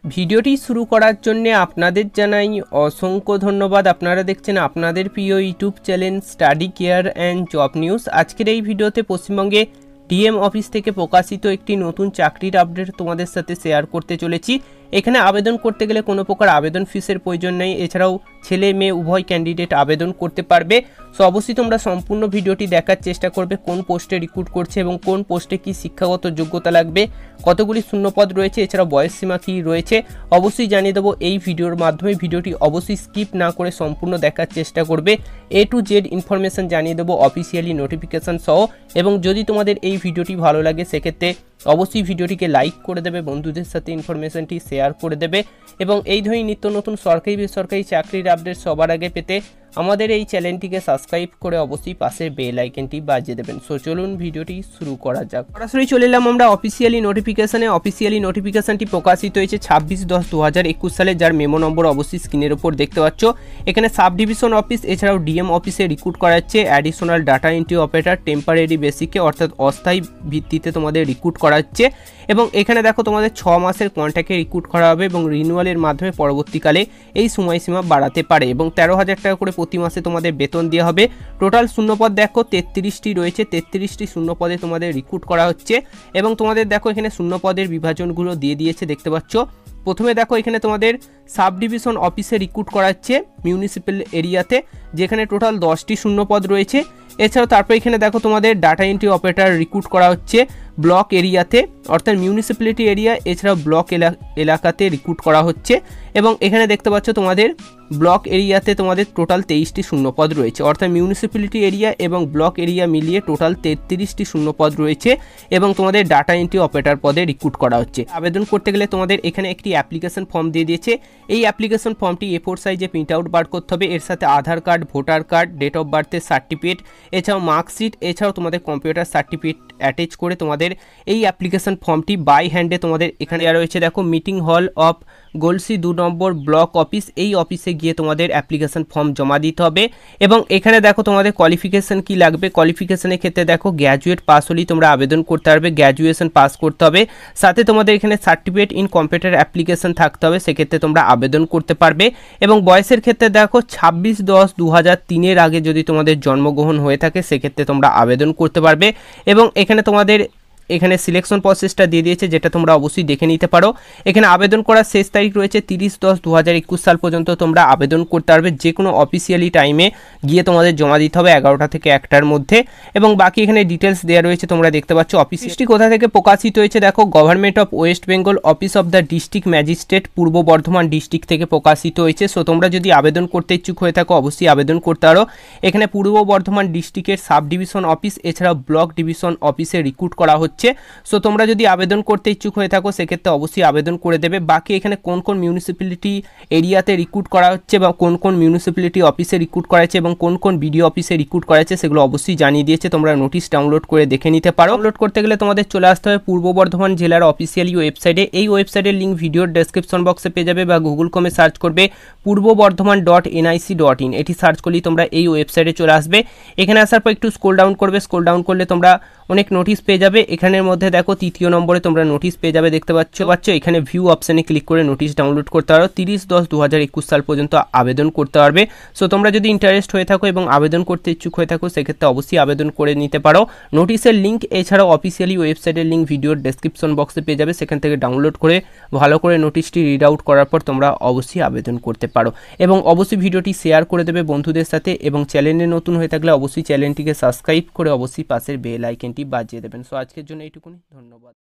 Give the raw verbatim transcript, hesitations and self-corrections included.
ভিডিওটি শুরু করার জন্য আপনাদের জানাই অসংখ্য ধন্যবাদ। আপনারা দেখছেন আপনাদের প্রিয় YouTube channel study care and job news. আজকের এই ভিডিওতে পশ্চিমবঙ্গে ডিএম অফিস থেকে প্রকাশিত একটি নতুন চাকরির আপডেট তোমাদের সাথে শেয়ার করতে চলেছি। এখানে আবেদন করতে গেলে কোনো প্রকার আবেদন ফিসের প্রয়োজন নেই, এছাড়াও ছেলে মেয়ে উভয় ক্যান্ডিডেট আবেদন করতে পারবে। সো অবশ্যই তোমরা সম্পূর্ণ ভিডিওটি দেখার চেষ্টা করবে কোন পোস্টে রিক্রুট করছে এবং কোন পোস্টে কি শিক্ষাগত যোগ্যতা লাগবে, কতগুলি শূন্যপদ রয়েছে, এছাড়াও বয়স সীমা কী রয়েছে অবশ্যই জানিয়ে দেবো এই ভিডিওর মাধ্যমে। ভিডিওটি অবশ্যই স্কিপ না করে সম্পূর্ণ দেখার চেষ্টা করবে। এ টু জেড ইনফরমেশন জানিয়ে দেবো অফিসিয়ালি নোটিফিকেশান সহ। এবং যদি তোমাদের এই ভিডিওটি ভালো লাগে সেক্ষেত্রে অবশ্যই ভিডিওটিকে লাইক করে দেবে, বন্ধুদের সাথে ইনফরমেশনটি শেয়ার করে দেবে এবং এই ধরনের নিত্য নতুন সরকারি বেসরকারি চাকরির আপডেট সবার আগে পেতে আমাদের এই চ্যানেলটিকে সাবস্ক্রাইব করে অবশ্যই পাশে বেল আইকনটি বাজিয়ে দেবেন। সো চলুন ভিডিওটি শুরু করা যাক। সরাসরি চলে এলাম আমরা অফিসিয়ালি নোটিফিকেশানে। অফিসিয়ালি নোটিফিকেশানটি প্রকাশিত হয়েছে ছাব্বিশ দশ দু হাজার একুশ সালে, যার মেমো নম্বর অবশ্যই স্ক্রিনের ওপর দেখতে পাচ্ছ। এখানে সাব ডিভিশন অফিস এছাড়াও ডিএম অফিসে রিক্রুট করা হচ্ছে additional data entry operator temporary বেসিকে, অর্থাৎ অস্থায়ী ভিত্তিতে তোমাদের রিক্রুট করা হচ্ছে। এবং এখানে দেখো তোমাদের ছ মাসের কন্ট্রাক্টে রিক্রুট করা হবে এবং রিনিউয়ালের মাধ্যমে পরবর্তীকালে এই সময়সীমা বাড়াতে পারে এবং তেরো হাজার টাকা করে প্রতি মাসে তোমাদের বেতন দেওয়া হবে। টোটাল শূন্যপদ দেখো তেত্রিশটি রয়েছে, তেত্রিশটি শূন্যপদে তোমাদের রিক্রুট করা হচ্ছে এবং তোমাদের দেখো এখানে শূন্যপদের বিভাজনগুলো দিয়ে দিয়েছে দেখতে পাচ্ছ। প্রথমে দেখো এখানে তোমাদের সাব ডিভিশন অফিসে রিক্রুট করা হচ্ছে মিউনিসিপ্যাল এরিয়াতে, যেখানে টোটাল দশটি শূন্যপদ রয়েছে। এছাড়াও তারপর এখানে দেখো তোমাদের ডাটা এন্ট্রি অপারেটর রিক্রুট করা হচ্ছে ব্লক এরিয়াতে, অর্থাৎ মিউনিসিপ্যালিটি এরিয়া এছাড়াও ব্লক এলাকাতে রিক্রুট করা হচ্ছে। এবং এখানে দেখতে পাচ্ছ তোমাদের ব্লক এরিয়াতে তোমাদের টোটাল তেইশটি শূন্যপদ রয়েছে, অর্থাৎ মিউনিসিপ্যালিটি এরিয়া এবং ব্লক এরিয়া মিলিয়ে টোটাল তেত্রিশটি শূন্যপদ রয়েছে এবং তোমাদের ডাটা এন্ট্রি অপারেটর পদে রিক্রুট করা হচ্ছে। আবেদন করতে গেলে তোমাদের এখানে একটি অ্যাপ্লিকেশন ফর্ম দিয়ে দিয়েছে। এই অ্যাপ্লিকেশন ফর্মটি এ ফোর সাইজে প্রিন্ট আউট বার করতে হবে। এর সাথে Aadhaar card, voter card, date of বার্থের সার্টিফিকেট এছাড়াও মার্কশিট এছাড়াও তোমাদের কম্পিউটার সার্টিফিকেট অ্যাটাচ করে তোমাদের এই অ্যাপ্লিকেশন ফর্মটি বাই হ্যান্ডে তোমাদের এখানে রয়েছে দেখো মিটিং হল অফ গোলসি দু নম্বর ব্লক অফিস, এই অফিসে গিয়ে তোমাদের অ্যাপ্লিকেশন ফর্ম জমা দিতে হবে। এবং এখানে দেখো তোমাদের কোয়ালিফিকেশন কি লাগবে, কোয়ালিফিকেশনের ক্ষেত্রে দেখো গ্র্যাজুয়েট পাস হলেই তোমরা আবেদন করতে পারবে, গ্র্যাজুয়েশন পাস করতে হবে। সাথে তোমাদের এখানে সার্টিফিকেট ইন কম্পিউটার অ্যাপ্লিকেশন থাকতে হবে, সেক্ষেত্রে তোমরা আবেদন করতে পারবে। এবং বয়সের ক্ষেত্রে দেখো ছাব্বিশ দশ দু হাজার তিনের আগে যদি তোমাদের জন্মগ্রহণ হয়ে থাকে সেক্ষেত্রে তোমরা আবেদন করতে পারবে। এবং এখানে তোমাদের এখানে সিলেকশন প্রসেসটা দিয়ে দিয়েছে, যেটা তোমরা অবশ্যই দেখে নিতে পারো। এখানে আবেদন করার শেষ তারিখ রয়েছে তিরিশ দশ দু হাজার একুশ সাল পর্যন্ত তোমরা আবেদন করতে পারবে। যে কোনো অফিসিয়ালি টাইমে গিয়ে তোমাদের জমা দিতে হবে এগারোটা থেকে একটার মধ্যে। এবং বাকি এখানে ডিটেলস দেওয়া রয়েছে তোমরা দেখতে পাচ্ছ। অফিসটি কোথা থেকে প্রকাশিত হয়েছে দেখো government of West Bengal office of the district magistrate Purba Bardhaman district থেকে প্রকাশিত হয়েছে। সো তোমরা যদি আবেদন করতে ইচ্ছুক হয়ে থাকো অবশ্যই আবেদন করতে পারো। এখানে পূর্ব বর্ধমান ডিস্ট্রিক্টের সাব ডিভিশন অফিস এছাড়াও ব্লক ডিভিশন অফিসে রিক্রুট করা হচ্ছে। সো তোমরা যদি আবেদন করতে ইচ্ছুক হয়ে থাকো সেক্ষেত্রে অবশ্যই আবেদন করে দেবে। বাকি এখানে কোন কোন মিউনিসিপ্যালিটি এরিয়াতে রিক্রুট করা হচ্ছে বা কোন কোন মিউনিসিপ্যালিটি অফিসে রিক্রুট করা হচ্ছে এবং কোন কোন বিডিও অফিসে রিক্রুট করা হচ্ছে সেগুলো অবশ্যই জানিয়ে দিয়েছে, তোমরা নোটিশ ডাউনলোড করে দেখে নিতে পারো। ডাউনলোড করতে গেলে তোমাদের চলে আসতে হবে পূর্ব বর্ধমান জেলার অফিসিয়ালি ওয়েবসাইটে। এই ওয়েবসাইটের লিঙ্ক ভিডিওর ডেসক্রিপশন বক্সে পেয়ে যাবে বা গুগল ক্রোমে সার্চ করবে Purba Bardhaman dot NIC dot in, এটি সার্চ করলেই তোমরা এই ওয়েবসাইটে চলে আসবে। এখানে আসার পর একটু স্ক্রল ডাউন করবে, স্ক্রল ডাউন করলে তোমরা অনেক নোটিশ পেয়ে যাবে। এখানের মধ্যে দেখো তৃতীয় নম্বরে তোমরা নোটিশ পেয়ে যাবে দেখতে পাচ্ছ পাচ্ছ এখানে ভিউ অপশানে ক্লিক করে নোটিশ ডাউনলোড করতে পারো। তিরিশ দশ দু হাজার একুশ সাল পর্যন্ত আবেদন করতে পারবে। সো তোমরা যদি ইন্টারেস্ট হয়ে থাকো এবং আবেদন করতে ইচ্ছুক হয়ে থাকো সেক্ষেত্রে অবশ্যই আবেদন করে নিতে পারো। নোটিশের লিঙ্ক এছাড়াও অফিসিয়ালি ওয়েবসাইটের লিঙ্ক ভিডিওর ডেসক্রিপশন বক্সে পেয়ে যাবে, সেখান থেকে ডাউনলোড করে ভালো করে নোটিশটি রিড আউট করার পর তোমরা অবশ্যই আবেদন করতে পারো। এবং অবশ্যই ভিডিওটি শেয়ার করে দেবে বন্ধুদের সাথে এবং চ্যানেলে নতুন হয়ে থাকলে অবশ্যই চ্যানেলটিকে সাবস্ক্রাইব করে অবশ্যই পাশের বেল আইকনটি বাজিয়ে দেবেন। সো আজকের জন্য এইটুকুনি, ধন্যবাদ।